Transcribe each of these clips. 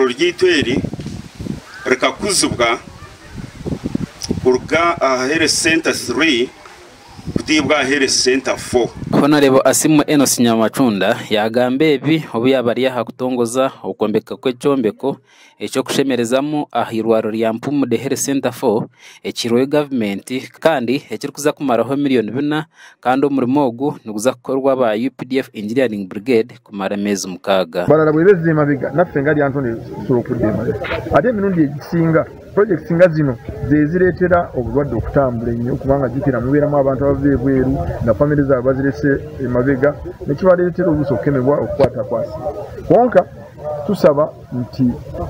irwariro ry'itweri rikakuzubwa urga Health Center 3 kutibwa Health Center 4. Honorable Asimu Enos Nyamacunda yagambe ebi obu yabari yahakutongoza okombeka kwechombeko ekyo kushemerezamo ahirwaro lya Mpumude Health Center 4 ekirwe government kandi ekiri kuza kumaraho miliyoni 4 kandi omurimo ogu niguza kukorwa ba UPDF Engineering Brigade kumara mezi mukaga bararabwebeze mabiga nafenga lya Antoni surokudema ate minundi egisinga project singa zino zeziretera obulwadde okutambula ennyo kubanga jikira mubeeramu abantu abave bweru na family za bazirese emabega nekibaletera obusokemebwa okukwata kwasi konka tusaba nti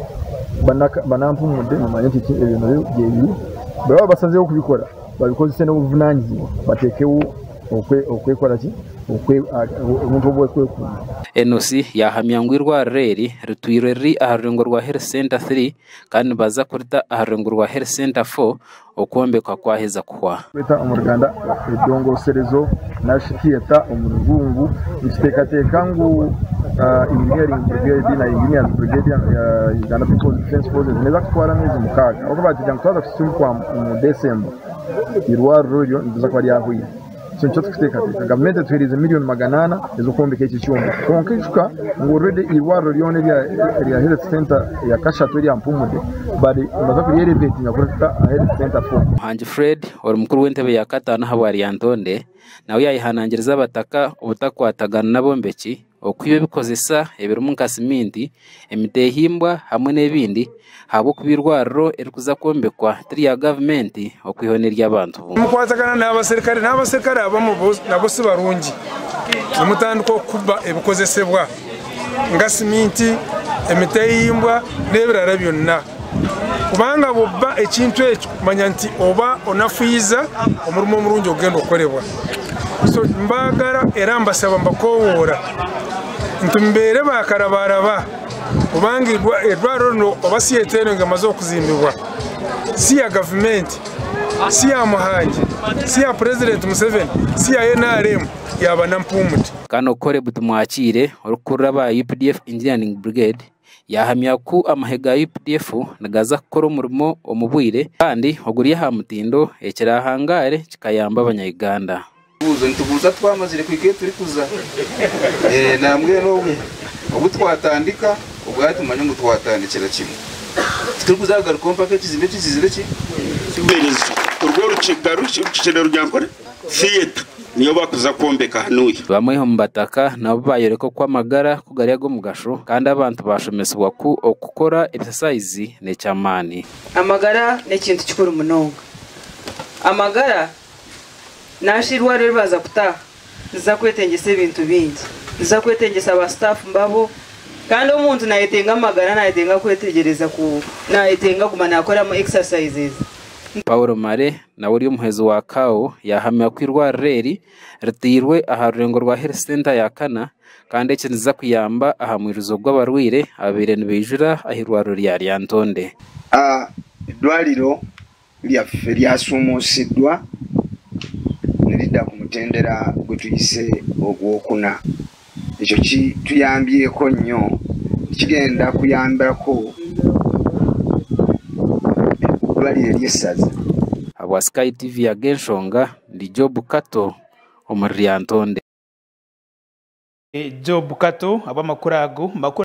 banampumude mumanye nti ebintu byebiri baba basazeho okubikola babikozese n'obuvunanyizibwa bateekewo okwekola ki omuntu obwekwekuma. Enosi yahamya ngo irwariro eri ritwire riri aharurengo rwa Health Center 3 kandi baza kurita aharurengo rwa Health Center 4 okwombekwa kwaheza kuhwa beta omuruganda edongoserezo nashikiyeta omurungu ikiteekateeka ngu engineering brigade na engineers brigade ya Uganda People's Defense Forces neza kutwara mezi mukaga okuba ati jamutwaza kusimuka mu December irwariro ryo ndiza kwa lyahwire sincho tukiteekateeka gavumenti etwirize miliyoni 800 ezokuombeka eki kyombo konkishuka ngo already irwariro lyone lya Health Center ya Kashatu lya Mpumude bali baza kulyelevate ngakurita Health Center 4. Hanji Fred ori mukuru w'entebe ya katano habari ya Ntonde nawe yayihanangiriza abataka ubutakwatagana nabombeki okwibe bikozesa ebirumu nka siminti emitehimbwa hamwe n'ebindi habo kubirwariro erikuza kombekwa tiri ya government okwihonerya abantu mukwatagana n'abaserikale abamu nabo si barungi mutandiko kuba ebikozesebwa nga siminti emitehimbwa n'ebirala byonna kubanga bobba ekintu ekyo kumanya nti oba onafuyiza omurimo omurungi ogenda okukolebwa so mbagala era mbasaba mbakowoora ntumbeere bakarabaraba kubanga edwariro no oba si eteeno ng'emaze okuzimbibwa si ya gavumenti si ya Muhangi si ya President Museveni si ya NRM yaba na Mpumude kano kore butumwakire orukurra ba UPDF Engineering Brigade yahamya ku amahega UPDF nagaza kukora umurimo omubwire kandi oguriye ha mutindo ekirahangare kikayamba abanyayuganda buzo ntubuza twamazire kwike turi kuza namwe n'umwe ubu twatandika ubwatumanye ngo twatandikira kimwe turi kuzagaruka package zibeti zizireki Kuberiza urwo rukigaru cyicero ryankore theater niyo bakuza kombeka hanuye bamwe ho mbataka nabo bayereko kwa magara kugariya go mugasho kandi abantu bashomeswa ku okukora exercise ne cyamani amagara ne kintu kikuru munonga amagara nashirwa rero baza kutaha niza kwetengesa ibintu bingi niza kwetengesa aba staff mbabo kandi umuntu nayetenga amagara nayetenga kwetegereza ku nayetenga kumana akora mu exercises. Paulo Mare na uri umuhezo wa Kao yahamya kwirwariro eri ritirwe aharurengo rwa Health Center ya Kana kandi ekiniza kuyamba ahamwirizo gw'abarwire abere nibijura ahirwariro lya Ntonde edwaliro lyasumuusiddwa nirida ku mutendera gwe tuyise ogwokuna ekyo tuyambyeko nnyo kigenda kuyambako edwaliro ly'essaza Abwa Sky TV ya Genshonga ndi Job Kato omuri Ntonde Job Kato abamakuru ago